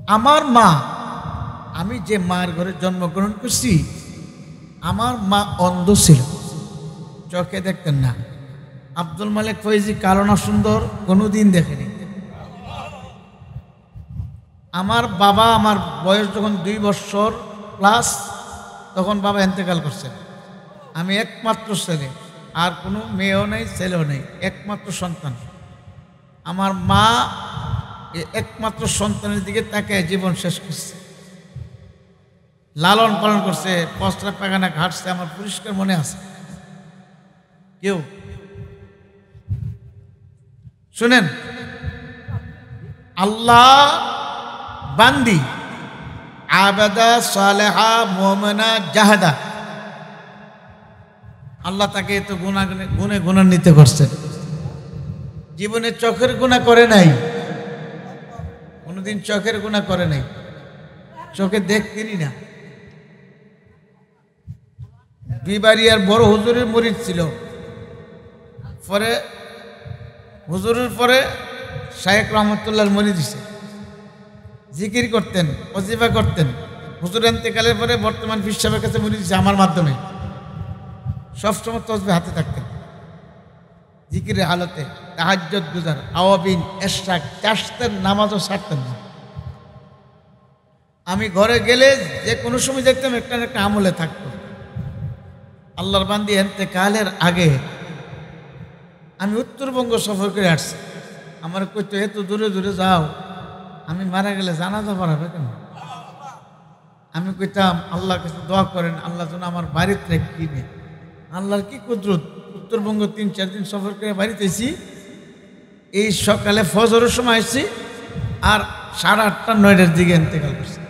আমার মা, আমি যে মার ঘরে জন্মগ্রহণ করছি, আমার মা অন্ধ ছিল, চোখে দেখতেন না। আব্দুল মালিক ফৈজি কালো না সুন্দর কোনোদিন দেখেনি। আমার বাবা, আমার বয়স যখন 2 বছর প্লাস, তখন বাবা ইন্তেকাল করছেন। আমি একমাত্র ছেলে, আর কোনো মেয়েও নেই, ছেলেও নেই, একমাত্র সন্তান। আমার মা একমাত্র সন্তানের দিকে তাকে জীবন শেষ করছে, লালন পালন করছে, পস্ত্রা পায়খানা ঘাটছে, আমার পরিষ্কার মনে আছে। কেউ শুনেন, আল্লাহ বান্দি আবাদা সালেহা মুমিনা জাহাদা, আল্লাহ তাকে তো গুণে গুণান্বিত করছেন। জীবনে চোখের গুনাহ করে নাই, কোনোদিন চোখের গুনাহ করে নাই, চোখে দেখতেনি না। বিবাড়িয়ার বড় হুজুরের মুরিদ ছিল, পরে হুজুরের পরে শায়েখ রহমতুল্লাহর মুরিদ দিছে। জিকির করতেন, ওজিফা করতেন। হুজুর ইন্তেকালের পরে বর্তমান পীর সাহেবের কাছে মুরিদ দিছে আমার মাধ্যমে। সবসময় তসবিহ হাতে থাকতেন, জিকিরের হালতে, তাহাজ্জুদ গুজার, আওয়াবিন, ইশরাক, চাষতেন, নামাজও ছাড়তেন না। আমি ঘরে গেলে যে কোনো সময় দেখতাম একটা না একটা আমলে থাকতো। আল্লাহর বান্দি ইন্তেকালের আগে আমি উত্তরবঙ্গ সফর করে আসছি। আমার কইতো এত দূরে দূরে যাও, আমি মারা গেলে জানাজা পড়াবে কেন? আমি কইতাম আল্লাহর কাছে দোয়া করেন, আল্লাহ যেন আমার বাড়িতে কিনে। আল্লাহর কি কুদরত, উত্তরবঙ্গ 3-4 দিন সফর করে বাড়িতেছি। এই সকালে ফজরের সময় আসছি, আর 8:30-9টার দিকে ইন্তেকাল করছি।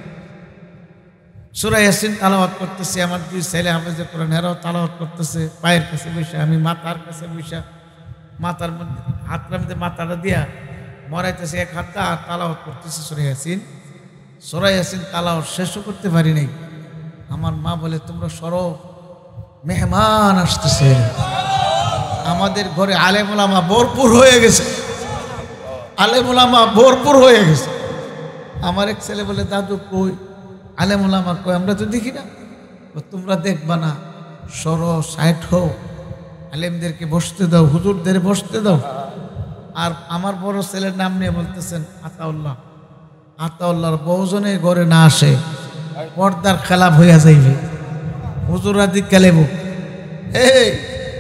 সূরা ইয়াসিন তালাওয়াত করতেছি, আমার 2 ছেলে হাফেজে কোরআন, এরাও তালাওয়াত করতেছে পায়ের কাছে বসে, আমি মাথার কাছে বসে, মাথার মধ্যে হাতটার মধ্যে মাথাটা দিয়া মরাইতেছে এক হাতটা, আর তালাওয়াত করতেছে সূরা ইয়াসিন। সূরা ইয়াসিন তালাওয়াত শেষও করতে পারি নাই। আমার মা বলে, তোমরা সরো, মেহমান আসতেছে। আমাদের ঘরে আলেম ওলামা ভরপুর হয়ে গেছে, আলেম ওলামা ভরপুর হয়ে গেছে। আমার এক ছেলে বলে, দাদু কই আলেম ওলামা কই, আমরা তো দেখি না। তোমরা দেখবা না, সরো, সাইড হও, আলেমদেরকে বসতে দাও, হুজুরদের বসতে দাও। আর আমার বড় ছেলের নাম নিয়ে বলতেছেন আতাউল্লাহ, আতাউল্লাহর বহুজনে ঘরে না আসে, পর্দার খেলাপ হইয়া যাইবে, হুজুরা দিক খেলেব। এই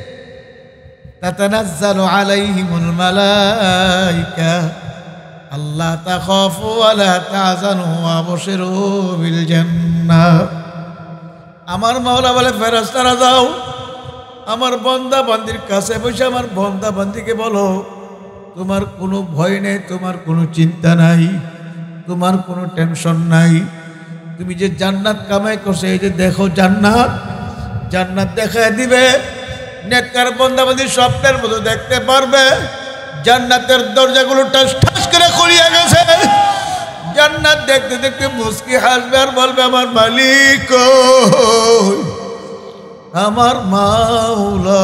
তাতানাজ্জালু আলাইহিমুল মালাইকা আল্লাহ তাখাফু ওয়া লা তাহজানু ওয়া আবশিরু বিল জান্নাহ। আমার মাওলা বলে, ফেরেশতারা যাও, আমার বান্দা বান্দির কাছে বসে আমার বান্দা বান্দিকে বলো, তোমার কোনো ভয় নেই, তোমার কোনো চিন্তা নাই, তোমার কোনো টেনশন নাই। তুমি যে জান্নাত কামাই করছো, এই যে দেখো জান্নাত, জান্নাত দেখায় দিবে। নেককার বান্দা বান্দি স্বপ্নের মতো দেখতে পারবে, জান্নাতের দরজাগুলো টাস ঠাস করে খুলিয়া গেছে। জান্নাত দেখতে দেখতে মুস্কি হাসবে আর বলবে, আমার মালিক কই, আমার মাওলা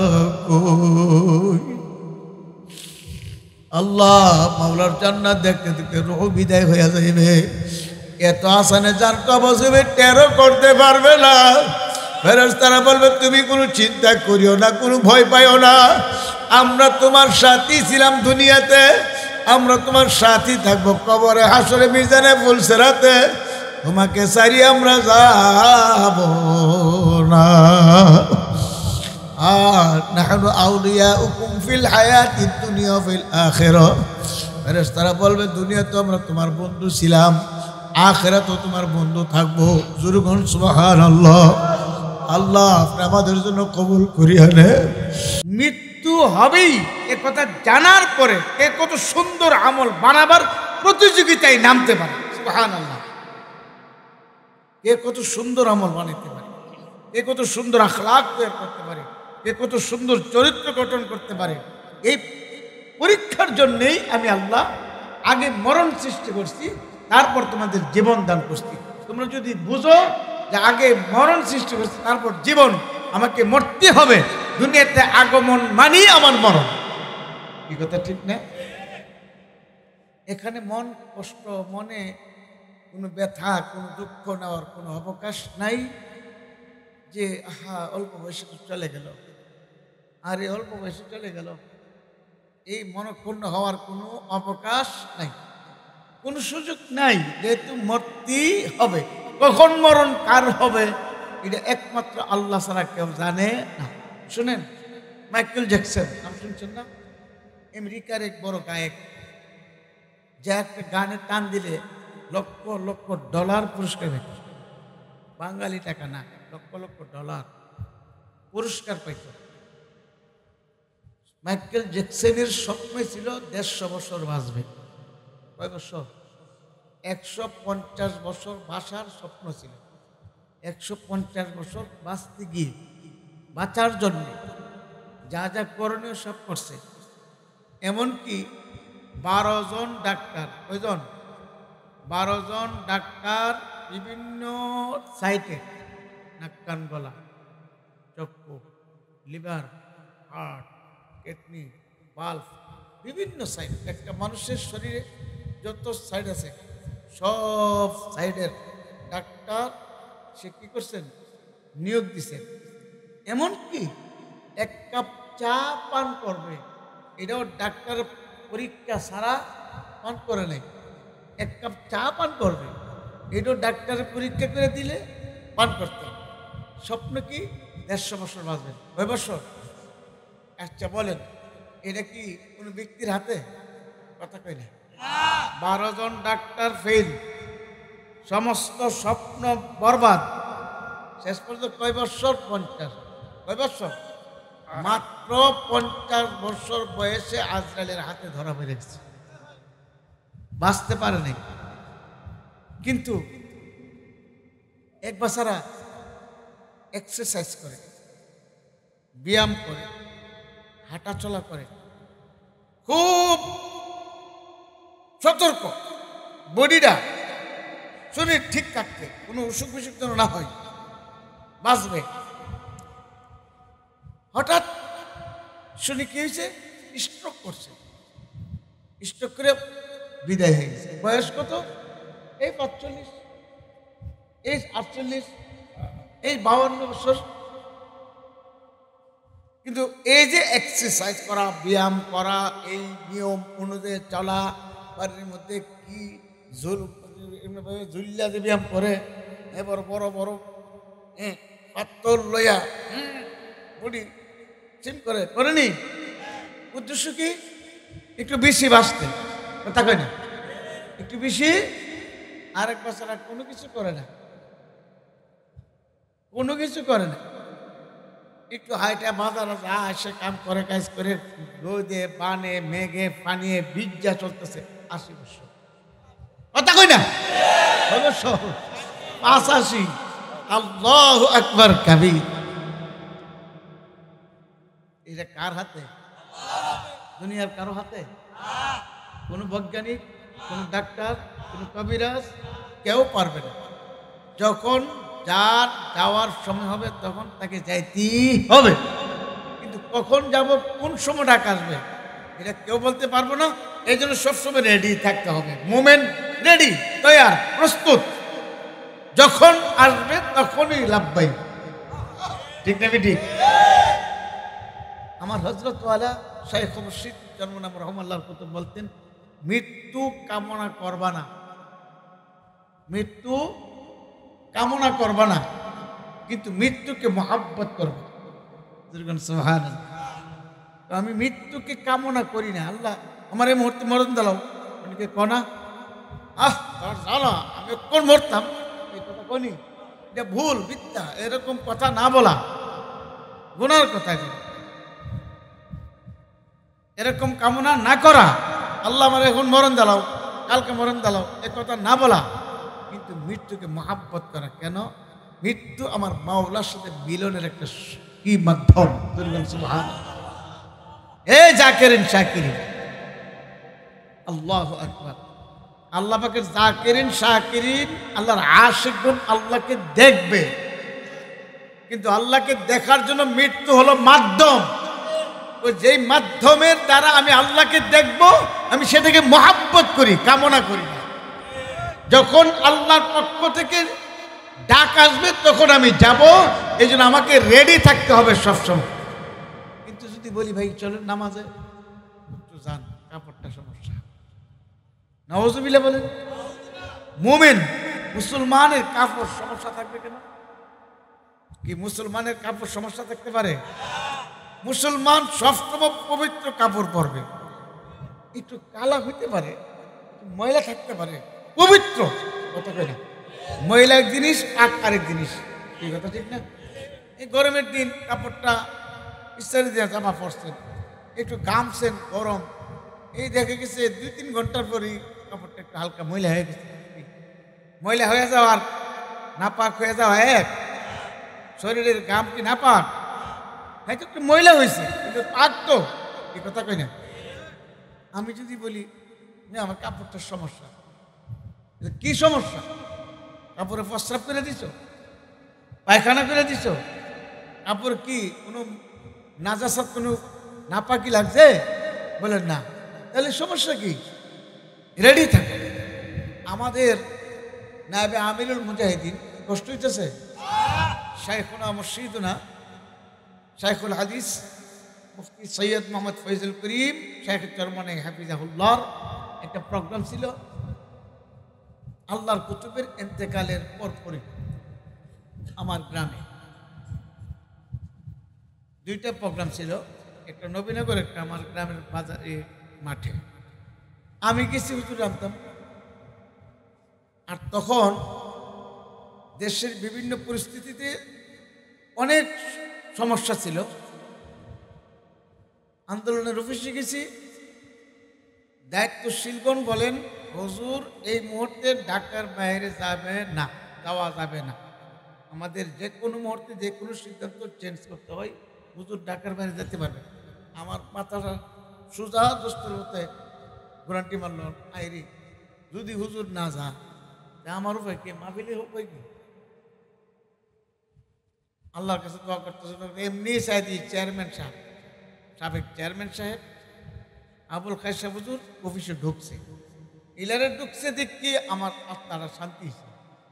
কই। আল্লাহ মাওলার জান্নাত দেখতে দেখতে রূহ বিদায় হয়ে যাইবে। এত আসানে যার কবজ হবে টেরও করতে পারবে না। ফেরেশতারা বলবে, তুমি কোনো চিন্তা করিও না, কোনো ভয় পাইও না, আমরা তোমার সাথী ছিলাম দুনিয়াতে, আমরা তোমার সাথী থাকবো কবরে, হাসরে, মিজানে, ফুলসিরাতে, তোমাকে সারি আমরা যাব না। আর নাহনু আউলিয়াউকুম ফিল হায়াতিদ দুনিয়া ফিল আখিরাহ। ফেরেশতারা বলবে, দুনিয়াতে আমরা তোমার বন্ধু ছিলাম, আখিরাতেও তোমার বন্ধু থাকবো। জোরে সুবহানাল্লাহ। আল্লাহ আপনি আমাদের জন্য কবুল করিয়া নেন। মৃত্যু হবেই এ কথা জানার পরে কে কত সুন্দর আমল বানাবার প্রতিযোগিতায় নামতে পারে। সুবহানাল্লাহ। কে কত সুন্দর আমল বানাতে পারে, কে কত সুন্দর আখলাক তৈরি করতে পারে, কে কত সুন্দর চরিত্র গঠন করতে পারে। এই পরীক্ষার জন্যেই আমি আল্লাহ আগে মরণ সৃষ্টি করছি, তারপর তোমাদের জীবন দান করছি। তোমরা যদি বুঝো যে আগে মরণ সৃষ্টি করছি তারপর জীবন, আমাকে মরতে হবে, দুনিয়াতে আগমন মানি আমার মরণ। কি কথা ঠিক না? এখানে মন কষ্ট, মনে কোনো ব্যথা, কোনো দুঃখ নেওয়ার কোনো অবকাশ নাই যে আহা অল্প বয়সে তো চলে গেল, আর এই অল্প বয়সে চলে গেল, এই মনক্ষুণ্ণ হওয়ার কোনো অবকাশ নাই, কোনো সুযোগ নাই, যেহেতু মরতেই হবে। কখন মরণ কার হবে এটা একমাত্র আল্লাহ ছাড়া কেউ জানে না। শুনেন, মাইকেল জ্যাকসন নাম শুনছেন না? আমেরিকার এক বড় গায়ক, যে একটা গানে টান দিলে লক্ষ লক্ষ ডলার পুরস্কার পেত। বাঙালি টাকা না, লক্ষ লক্ষ ডলার পুরস্কার পাইত। মাইকেল জ্যাকসনের স্বপ্ন ছিল 150 বছর বাঁচবে। কয় বছর? 150 বছর বাঁচার স্বপ্ন ছিল। 150 বছর বাঁচতে গিয়ে, বাঁচার জন্য যা যা করণীয় সব করছে। এমনকি 12 জন ডাক্তার, কয়জন? 12 জন ডাক্তার বিভিন্ন সাইটে, নাক কান গলা, চক্ষু, লিভার, হার্ট, কিডনি, বাল্ব, বিভিন্ন সাইড, একটা মানুষের শরীরে যত সাইড আছে সব সাইডের ডাক্তার সে কি করছেন? নিয়োগ দিছেন। এমনকি 1 কাপ চা পান করবে, এটাও ডাক্তার পরীক্ষা ছাড়া পান করে নেই। 1 কাপ চা পান করবে, এটাও ডাক্তারের পরীক্ষা করে দিলে পান করতে হবে। স্বপ্ন কি? 150 বছর বাঁচবেন। কয় বছর? আচ্ছা বলেন, এটা কি কোনো ব্যক্তির হাতে? কথা কই না। 12 জন ডাক্তার ফেল, সমস্ত স্বপ্ন বরবাদ। শেষ পর্যন্ত কয় বছর? 50। কয় বছর? মাত্র 50 বছর বয়সে আজরাইলের হাতে ধরা পড়ে গেছে, বাঁচতে পারে নাই। কিন্তু এক বাচ্চারা এক্সারসাইজ করে, ব্যায়াম করে, হাঁটাচলা করে, খুব সতর্ক, বডিটা শরীর ঠিক থাকতে, কোনো অসুখ বিসুখ যেন না হয়, বাঁচবে। হঠাৎ শুনি কি হয়েছে? স্ট্রোক করছে। স্ট্রোক করে বিদায় হয়ে গেছে। বয়স কত? এই 45, এই 48, এই 52 বছর। কিন্তু এই যে এক্সারসাইজ করা, ব্যায়াম করা, এই নিয়ম অনুযায়ী চলা, বাড়ির মধ্যে কি ঝুল্লা যে ব্যায়াম করে, এবার বড় বড় পাথর লইয়া বডি চিম করে, করেনি? উদ্দেশ্য কি? একটু বেশি বাঁচতে, কথা কয় না? একটু বেশি। আরেক বছর আর কোনো কিছু করে না, কোনো কিছু করে না। একটু হাইটা বাজার আসে, কাম করে, কাজ করে, রোদে বানে মেঘে পানিয়ে বিজ্জা চলতেছে। 80 বছর, কথা কই না? 85। আল্লাহু আকবার কাবীর। এটা কার হাতে? দুনিয়ার কারো হাতে? কোন বৈজ্ঞানিক, কোন ডাক্তার, কোন কবিরাজ কেউ পারবে না। যখন যার যাওয়ার সময় হবে তখন তাকে যাইতেই হবে। কিন্তু কখন যাব, কোন সময় ডাক আসবে, এটা কেউ বলতে পারবো না। এই জন্য সবসময় রেডি থাকতে হবে। মোমেন্ট রেডি, তৈয়ার, প্রস্তুত। যখন আসবে তখনই লাভবাই। ঠিক না ঠিক? আমার হযরত ওয়ালা শাইখ মুর্শিদ জন্মনাম রহমাল্লাহ কুতুব বলতেন, মৃত্যু কামনা করবা না, মৃত্যু কামনা করবা না, কিন্তু মৃত্যুকে মহাব্বত করবে। সুবহানাল্লাহ। আমি মৃত্যুকে কামনা করি না। আল্লাহ আমার এই মুহূর্তে মরণ দিলাও, অনেকে কনা জানা আমি কোন মরতাম, এই কথা কনি, এটা ভুল, মিথ্যা, এরকম কথা না বলা, গুনার কথা। এরকম কামনা না করা, আল্লাহ আমার এখন মরণ দিলাও, কালকে মরণ দিলাও, এ কথা না বলা, কিন্তু মৃত্যুকে মহাব্বত করা। কেন? মৃত্যু আমার মাওলার সাথে মিলনের একটা কি মাধ্যম। সুবহানাল্লাহ। এই জাকিরিন শাকিরিন, আল্লাহু আকবার। আল্লাহ পাকের জাকিরিন শাকিরিন, আল্লাহর আশিকগণ আল্লাহকে দেখবে, কিন্তু আল্লাহকে দেখার জন্য মৃত্যু হলো মাধ্যম। ওই যেই মাধ্যমের দ্বারা আমি আল্লাহকে দেখব, আমি সেটাকে মহাব্বত করি, কামনা করি না। যখন আল্লাহর পক্ষ থেকে ডাক আসবে তখন আমি যাব, এই জন্য আমাকে রেডি থাকতে হবে সবসময়। কিন্তু যদি বলি ভাই চলেন নামাজে, একটু যান, কাপড়টা সমস্যা, নাউজুবিল্লাহ বলেন। মুমিন মুসলমানের কাপড় সমস্যা থাকবে কেন? কি মুসলমানের কাপড় সমস্যা থাকতে পারে? মুসলমান সবসময় পবিত্র কাপড় পরবে, একটু কালা হইতে পারে, ময়লা থাকতে পারে, পবিত্র কথা কই না। ময়লা এক জিনিস, আরেক জিনিস, এই কথা ঠিক না? এই গরমের দিন কাপড়টা ইস্তারি দিয়ে জামা পরছেন, একটু ঘামছেন, গরম, এই দেখে গেছে 2-3 ঘন্টার পরই কাপড়টা একটু হালকা ময়লা হয়ে গেছে। ময়লা হয়ে যাওয়ার নাপাক হয়ে যাওয়া এক, শরীরের ঘাম কি নাপাক? হয়তো একটু ময়লা হয়েছে কিন্তু পাক তো, এই কথা কই না। আমি যদি বলি না আমার কাপড়টার সমস্যা, কি সমস্যা? কাপড়ে প্রস্রাব করে দিছ, পায়খানা করে দিছ, কাপড় কি কোনো নাজাসাত কোনো নাপাকি লাগছে? বলেন না, তাহলে সমস্যা কি? রেডি থাকে। আমাদের নায়েবে আমিরুল মুজাহিদিন কষ্ট হইতেছে, শাইখুনা মুর্শিদুনা শাইখুল হাদিস মুফতি সৈয়দ মোহাম্মদ ফয়জুল করিম শাইখ চরমনে হাফিজাহুল্লাহর একটা প্রোগ্রাম ছিল আল্লাহর কুতুবের ইন্তেকালের পরপরই আমার গ্রামে। 2টা প্রোগ্রাম ছিল, একটা নবীনগর, একটা আমার গ্রামের বাজারে মাঠে। আমি গেছি, হুজুর জানতাম। আর তখন দেশের বিভিন্ন পরিস্থিতিতে অনেক সমস্যা ছিল, আন্দোলনের অফিসে গেছি। দায়িত্বশীলগণ বলেন হুজুর এই মুহূর্তে ঢাকার বাইরে যাওয়া যাবে না, আমাদের যে কোনো মুহূর্তে যে কোনো সিদ্ধান্ত চেঞ্জ করতে হয়, হুজুর ঢাকার বাইরে যেতে পারবে। আমার মাথাটা সোজা দোস্তর হতে গ্রান্টি মারল, আইরি যদি হুজুর না যা আমার উপায় কি? মাহফিলে উপায় কি? আল্লাহর কাছে দোয়া করতেছে। এমনি চাইদি চেয়ারম্যান সাহেব, সাবেক চেয়ারম্যান সাহেব আবুল খায়ের সাহেব হুজুর অফিসে ঢুকছে, ইলারে ঢুকছে দেখি আমার আত্মারা শান্তি হয়েছে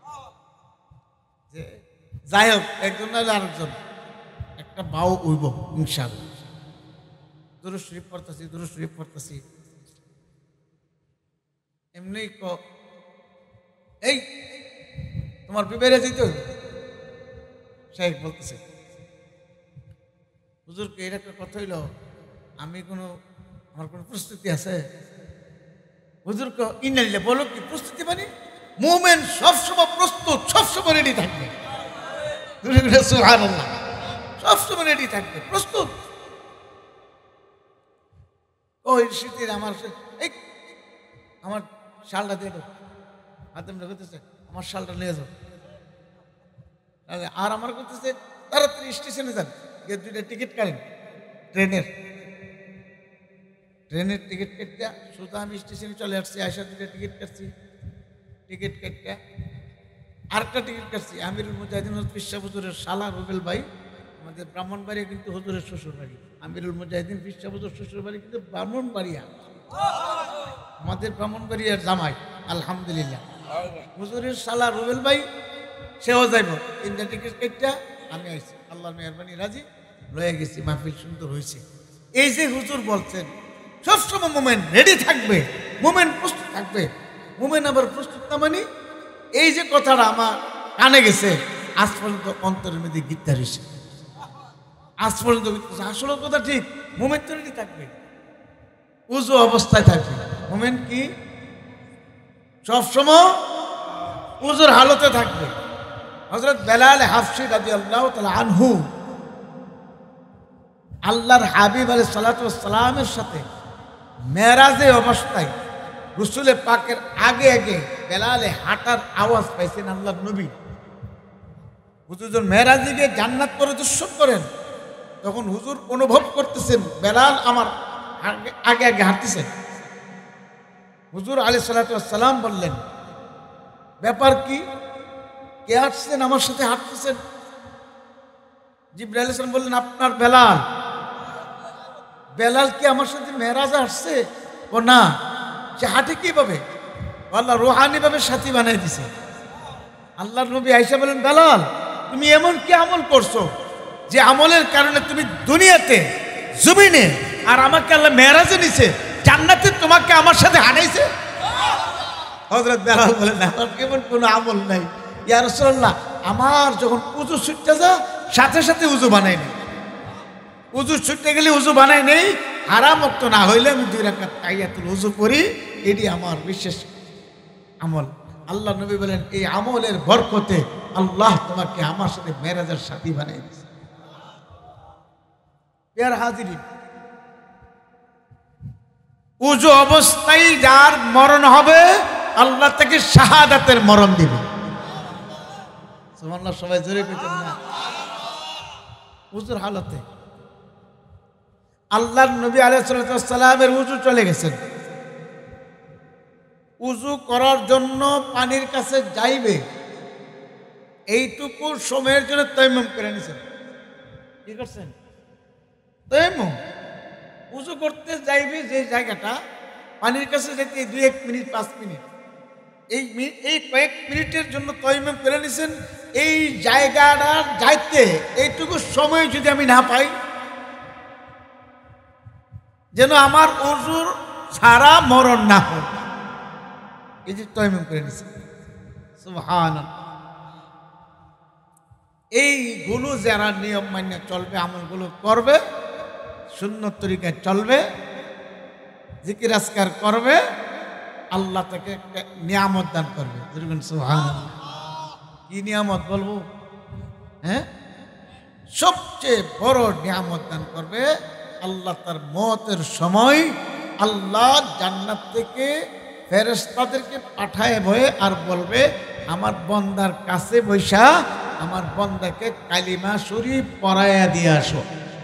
যে যাই হোক একজন না আরেকজন একটা বাউ উইব ইনশাআল্লাহ। দুরূদ শরীফ পড়তেছি এমনি এই তোমার বিবেরে যেত সাহেব বলতেছে হুজুরকে এর একটা কথা হইল, আমার কোনো প্রস্তুতি আছে? হুজুরকে ইনাইলে বলো কি প্রস্তুতি? মানে মুমিন সবসময় প্রস্তুত, সবসময় রেডি থাকবে। সুবহানাল্লাহ, সবসময় রেডি থাকবে, প্রস্তুত। ওই শীতের আমার শালটা দিয়ে দাও, হাতে করতেছে আমার শালটা নিয়ে যাও। আর আমার করতেছে তাড়াতাড়ি স্টেশনে যান, গিয়ে 2টা টিকিট কাটেন, ট্রেনের টিকিট কেটে সোজা আমি স্টেশনে চলে আসছি। আয়সা 2টা টিকিট কাটছি, টিকিট কেটে আরেকটা টিকিট কাটছি। আমিরুল মুজাহিদিন পিসা হুজুরের শালা রুবেল ভাই, আমাদের ব্রাহ্মণবাড়িয়া কিন্তু হুজুরের শ্বশুর বাড়ি। আমিরুল মুজাহিদিন পিসা হুজুর শ্বশুর বাড়ি কিন্তু ব্রাহ্মণবাড়িয়া, আমাদের ব্রাহ্মণবাড়িয়ার জামাই। আলহামদুলিল্লাহ, হুজুরের শালা রুবেল ভাই সেও যাইব। 3টা টিকিট কেটে আমি আইছি, আল্লাহর মেহরবানি রাজি লয়ে গেছি। মাহফিল সুন্দর হয়েছে। এই যে হুজুর বলছেন সবসময় মোমেন রেডি থাকবে, মোমেন প্রস্তুত থাকবে। মোমেন আবার প্রস্তুত না মানে এই যে কথাটা আমার কানে গেছে, আজ পর্যন্ত অন্তরের মধ্যে গীতা রয়েছে, আজ পর্যন্ত আসলে কথা ঠিক। মোমেন তো রেডি থাকবে, উজু অবস্থায় থাকবে। মোমেন কি সবসময় উজুর হালতে থাকবে। হযরত বেলাল হাফসি রাদিয়াল্লাহু তাআলা আনহু আল্লাহর হাবিব আলাইহিস সালাতু ওয়াস সালামের সাথে মেরাজে অবস্থায় রাসূল পাকের আগে আগে বেলালে হাঁটার আওয়াজ পাইছেন আল্লাহর নবী। হুজুর যখন মেরাজে গিয়ে জান্নাত পরিদর্শন করেন তখন হুজুর অনুভব করতেছেন বেলাল আমার আগে আগে হাঁটতেছেন। হুজুর আলাইহিস সালাতু ওয়াস সালাম বললেন, ব্যাপার কি? কে হাঁটছেন আমার সাথে হাঁটতেছেন? জিবরাইল আলাইহিস সালাম বললেন, আপনার বেলাল। বেলাল কি আমার সাথে মেরাজে আসছে? ও না, সে হাঁটে কিভাবে? আল্লাহ রুহানি ভাবে সাথী বানাই দিছে। আল্লাহর নবী আয়েশা বলেন, বেলাল তুমি এমন কি আমল করছো যে আমলের কারণে তুমি দুনিয়াতে জমিনে আর আমাকে আল্লাহ মেরাজে নিছে, জান্নাতে তোমাকে আমার সাথে হারাইছে। হযরত বেলাল বলেন, আমার কেমন কোনো আমল নাই ইয়া রাসূলুল্লাহ, আমার যখন উযু ছুটতে যা সাথে সাথে উযু বানাই নেই, উযু ছুটতে গেলে উযু বানাই নেই, হারাম ওয়াক্ত না হইলে আমি 2 রাকাত তাহিয়াতুল উযু করি, এটি আমার বিশেষ আমল। আল্লাহ নবী বলেন, এই আমলের বরকতে আল্লাহ তোমাকে আমার সাথে মেরাজের সাথী বানাই দিয়েছে। প্রিয় হাজিরিন, উযু অবস্থায় যার মরণ হবে আল্লাহ তাকে শাহাদাতের মরণ দিবে। সুবহানাল্লাহ, সবাই জোরে কইতেন না? উযুর হালতে আল্লাহর নবী আলাইহিস সালামের উযু চলে গেছেন, উযু করার জন্য পানির কাছে যাইবে, এইটুকু সময়ের জন্য তায়াম্মুম করে নিছেন। কি করছেন? তায়াম্মুম। উযু করতে যাইবে যে জায়গাটা, পানির কাছে যেতে 2-1 মিনিট 5 মিনিট, এই কয়েক মিনিটের জন্য তায়াম্মুম করে নিছেন। এই জায়গাটা যাইতে এইটুকু সময় যদি আমি না পাই, যেন আমার উযুর ছাড়া মরণ না হয়, এই যে তায়াম্মুম করে নিছেন। সুবহানাল্লাহ। এইগুলো যারা নিয়ম মান্য চলবে, আমলগুলো করবে, সুন্নত তরিকায় চলবে, জিকির আজকার করবে, আল্লাহ তাকে একটা নিয়ামত দান করবে। সুবহানাল্লাহ। কি নিয়ামত বলবো? হ্যাঁ, সবচেয়ে বড় নিয়ামত দান করবে আল্লাহ। তার মওতের সময় আল্লাহ জান্নাত থেকে ফেরেশতাদেরকে পাঠায় বয়ে আর বলবে, আমার বন্দার কাছে বৈশা আমার বন্দাকে কালিমা শরীফ পড়াইয়া দিয়ে আসো।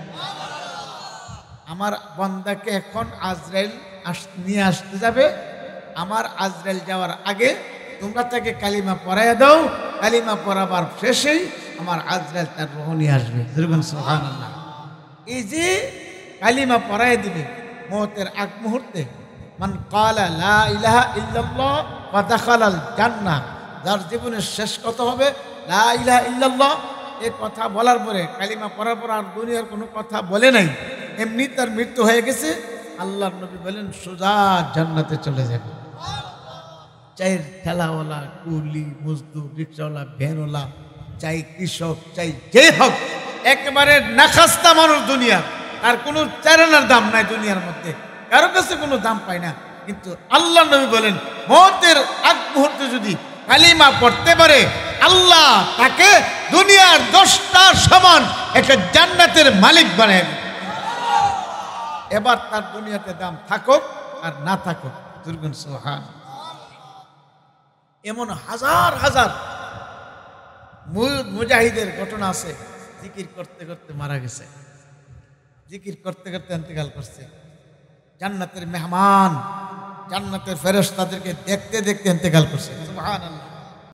আমার বন্দাকে এখন আজরাইল নিয়ে আসতে যাবে, আমার আজরাইল যাওয়ার আগে তোমরা তাকে কালিমা পড়াইয়া দাও, কালিমা পড়াবার শেষেই আমার আজরাইল তার রূহ নিয়ে আসবে। সুবহানাল্লাহ। এই যে কালিমা পড়াইয়া দিবে মওতের আগ মুহূর্তে, মান ক্বালা লা ইলাহা ইল্লাল্লাহ ওয়া দাখালাল জান্নাহ, যার জীবনের শেষ কথা হবে লা ইলাহা ইল্লাল্লাহ, এই কথা বলার পরে, কালিমা পড়ার পর আর দুনিয়ার কোনো কথা বলে নাই, এমনি তার মৃত্যু হয়ে গেছে, আল্লাহর নবী বলেন সোজা জান্নাতে চলে যাবে। চাই ঠেলাওয়ালা, কুলি, মজদুর, রিক্সাওয়ালা, ভ্যানওয়ালা, চাই কৃষক, চাই যে হোক, একেবারে নাখাস্তা মানুষ দুনিয়া, তার কোনো চারানার দাম নাই দুনিয়ার মধ্যে, কারো কাছে কোনো দাম পায় না। কিন্তু আল্লাহ নবী বলেন, মওতের আগ মুহূর্তে যদি কালিমা পড়তে পারে, আল্লাহ তাকে দুনিয়ার 10টার সমান একটা জান্নাতের মালিক বানায়। এবার তার দুনিয়াতে দাম থাকুক আর না থাকুক। সুবহান। এমন হাজার হাজার মুজাহিদের ঘটনা আছে, জিকির করতে করতে মারা গেছে, জিকির করতে করতে ইন্তেকাল করছে। জান্নাতের মেহমান, জান্নাতের ফেরেশতাদেরকে দেখতে দেখতে ইন্তেকাল করছে। সুবহানাল্লাহ।